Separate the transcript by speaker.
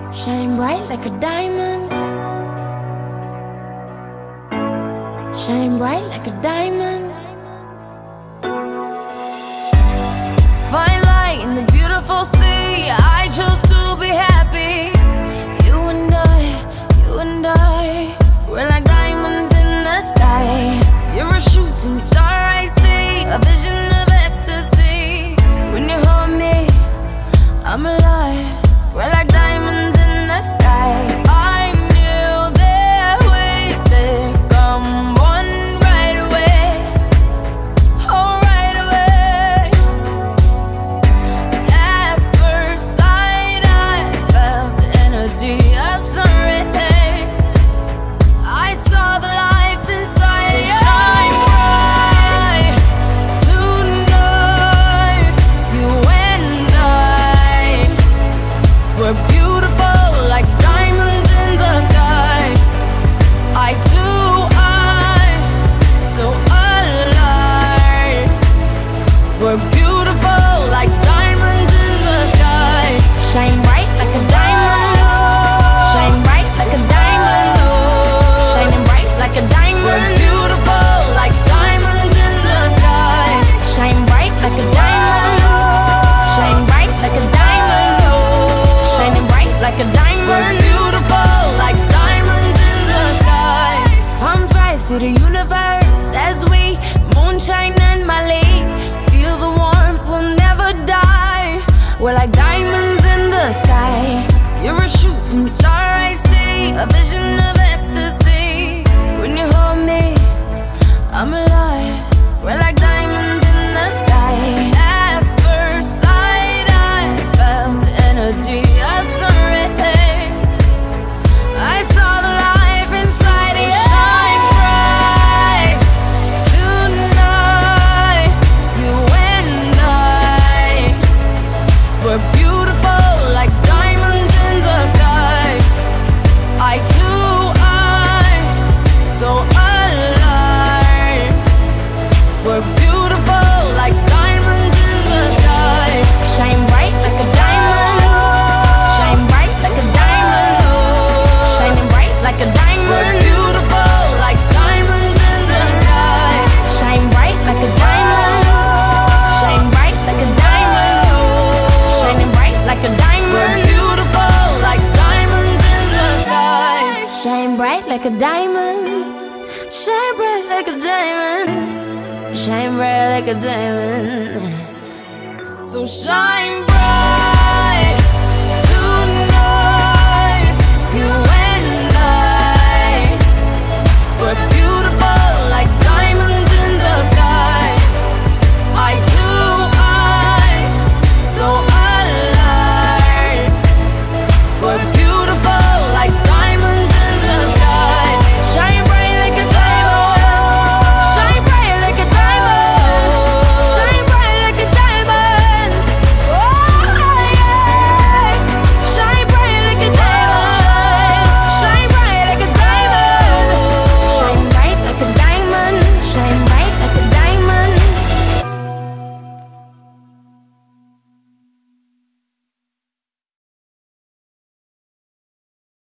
Speaker 1: Shine bright like a diamond. Shine bright like a diamond. Find light in the beautiful sea. I chose to be happy. You and I, we're like diamonds in the sky. You're a shooting star, I see, a vision of ecstasy. When you hold me, I'm alive. We're like diamonds in the sky. I knew that we'd become one right away. Oh, right away. At first sight, I felt the energy of sun rays. I saw the life inside you. Shine bright tonight. You and I, we're beautiful like diamonds in the sky. Eye to eye, so alive. We're beautiful like diamonds in the sky. Shine bright like a diamond. Shine bright like a diamond. Shining bright like a diamond. We're beautiful like diamonds in the sky. Shine bright like a diamond. Shine bright like a diamond. Shining bright like a diamond. We're beautiful like diamonds in the sky. Palms rise to the universe as we moonshine and Mali. Feel the warmth, we'll never die. We're like diamonds in the sky. You're a shooting star, I see, a vision of ecstasy. When you hold me, I'm alive. We're like diamonds in the sky. At first sight, I felt the energy of sun rays. I saw the life inside you. Shine bright tonight. You and I, we're beautiful like diamonds in the sky. Eye to eye, so alive. We're beautiful like diamonds in the sky. Shine bright like a diamond. Shine bright like a diamond. Shining bright like a diamond. We're beautiful like diamonds in the sky. Shine bright like a diamond. Shine bright like a diamond. Shining bright like a diamond. We're beautiful like diamonds in the sky. Shine bright like a diamond. Shine bright like a diamond. Shine bright like a diamond. So shine